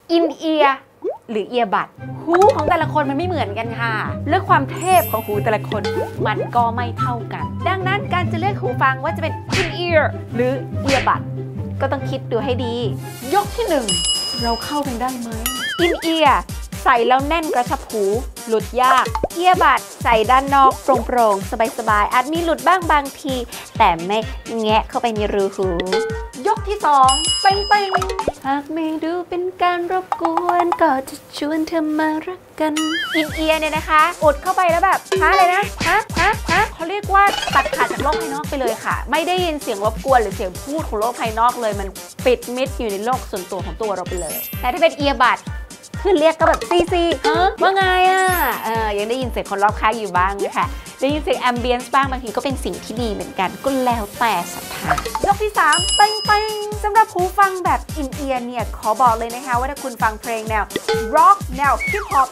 อินเอียร์หรือเอียบัดหูของแต่ละคนมันไม่เหมือนกันค่ะเลือกความเทพของหูแต่ละคนมันก็ไม่เท่ากันดังนั้นการจะเลือกหูฟังว่าจะเป็นอินเอียร์หรือเอียบัดก็ต้องคิดดูให้ดียกที่1เราเข้ากันได้ไหมอินเอียร์ใส่แล้วแน่นกระชับหูหลุดยากเอียบัดใส่ด้านนอกโปร่งๆสบายๆอาจมีหลุดบ้างบางทีแต่ไม่แงะเข้าไปในรูหูยกที่2เป้งๆหากไม่ดูเป็นการรบกวนก็จะชวนเธอมารักกันอินเอียร์เนี่ยนะคะอุดเข้าไปแล้วแบบเลยนะเขาเรียกว่าตัดขาดจากโลกภายนอกไปเลยค่ะไม่ได้ยินเสียงรบกวนหรือเสียงพูดของโลกภายนอกเลยมันปิดมิดอยู่ในโลกส่วนตัวของตัวเราไปเลยแต่ถ้าเป็นเอียบัดคือเรียกก็แบบซีว่าไงยังได้ยินเสียงคนรอบข้างอยู่บ้างนะคะได้ยินเสียงแอมเบียนซ์บ้างบางทีก็เป็นสิ่งที่ดีเหมือนกันก็แล้วแต่ศรัทธายกที่3เป้งสำหรับหูฟังแบบอินเอียร์เนี่ยขอบอกเลยนะคะว่าถ้าคุณฟังเพลงแนวร็อกแนวฮิปฮอป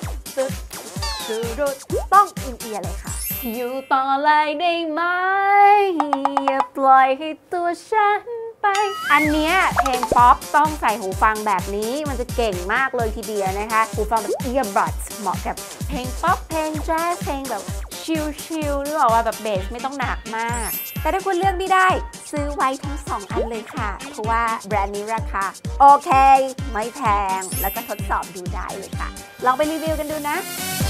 ต้องอินเอียร์เลยค่ะอยู่ต่อเลยได้ไหมอย่าปล่อยให้ตัวฉันอันเนี้ยเพลงป๊อปต้องใส่หูฟังแบบนี้มันจะเก่งมากเลยทีเดียวนะคะหูฟังแบบเอียร์บัดเหมาะกับเพลงป๊อปเพลงแจ๊สเพลงแบบชิลๆหรือว่าแบบเบสไม่ต้องหนักมากแต่ถ้าคุณเลือกไม่ได้ซื้อไว้ทั้ง2อันเลยค่ะเพราะว่าแบรนด์นี้ราคาโอเคไม่แพงแล้วก็ทดสอบดูได้เลยค่ะลองไปรีวิวกันดูนะ